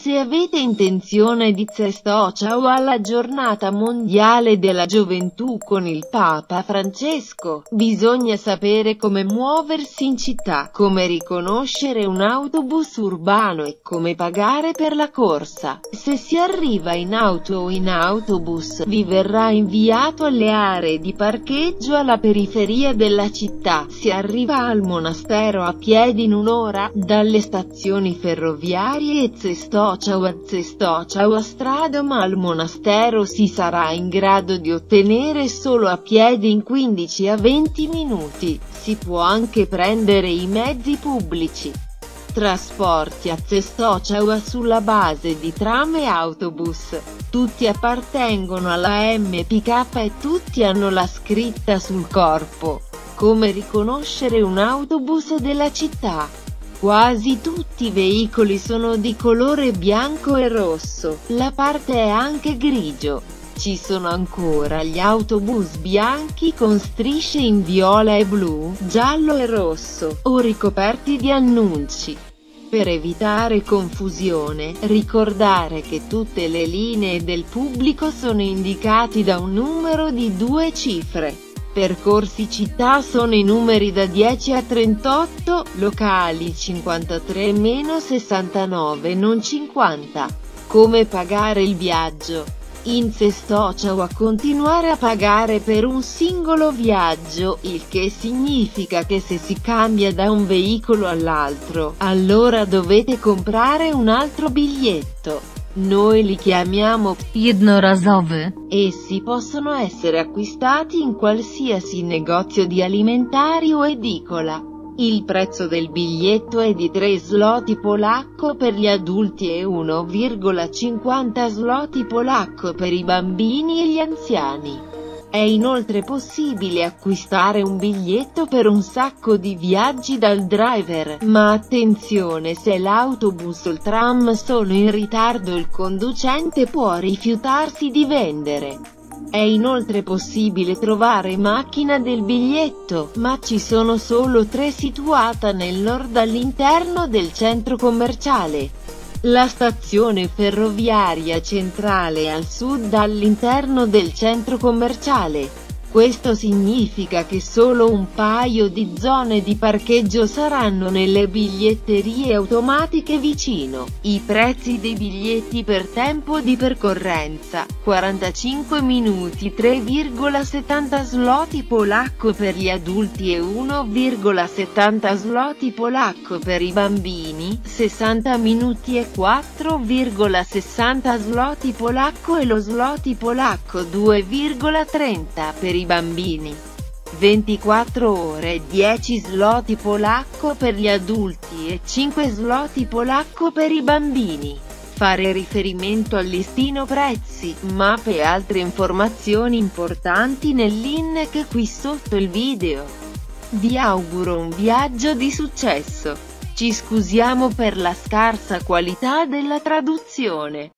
Se avete intenzione di ciao alla giornata mondiale della gioventù con il Papa Francesco, bisogna sapere come muoversi in città, come riconoscere un autobus urbano e come pagare per la corsa. Se si arriva in auto o in autobus, vi verrà inviato alle aree di parcheggio alla periferia della città. Si arriva al monastero a piedi in un'ora, dalle stazioni ferroviarie e ciao a strada, ma al monastero si sarà in grado di ottenere solo a piedi in 15 a 20 minuti. Si può anche prendere i mezzi pubblici. Trasporti a ciao sulla base di tram e autobus. Tutti appartengono alla MPK e tutti hanno la scritta sul corpo. Come riconoscere un autobus della città? Quasi tutti i veicoli sono di colore bianco e rosso, la parte è anche grigio. Ci sono ancora gli autobus bianchi con strisce in viola e blu, giallo e rosso, o ricoperti di annunci. Per evitare confusione, ricordare che tutte le linee del pubblico sono indicati da un numero di 2 cifre. Percorsi città sono i numeri da 10 a 38, locali 53-69 non 50. Come pagare il viaggio? In ciao a continuare a pagare per un singolo viaggio, il che significa che se si cambia da un veicolo all'altro, allora dovete comprare un altro biglietto. Noi li chiamiamo jednorazowy. Essi possono essere acquistati in qualsiasi negozio di alimentari o edicola. Il prezzo del biglietto è di 3 zloty polacco per gli adulti e 1,50 zloty polacco per i bambini e gli anziani. È inoltre possibile acquistare un biglietto per un sacco di viaggi dal driver, ma attenzione, se l'autobus o il tram sono in ritardo il conducente può rifiutarsi di vendere. È inoltre possibile trovare macchina del biglietto, ma ci sono solo 3 situate nel nord all'interno del centro commerciale. La stazione ferroviaria centrale al sud all'interno del centro commerciale. Questo significa che solo un paio di zone di parcheggio saranno nelle biglietterie automatiche vicino. I prezzi dei biglietti per tempo di percorrenza: 45 minuti 3,70 zloty polacco per gli adulti e 1,70 zloty polacco per i bambini, 60 minuti e 4,60 zloty polacco e lo zloty polacco 2,30 per i bambini. 24 ore 10 zloty polacco per gli adulti e 5 zloty polacco per i bambini. Fare riferimento al listino prezzi, mappe e altre informazioni importanti nel link qui sotto il video. Vi auguro un viaggio di successo. Ci scusiamo per la scarsa qualità della traduzione.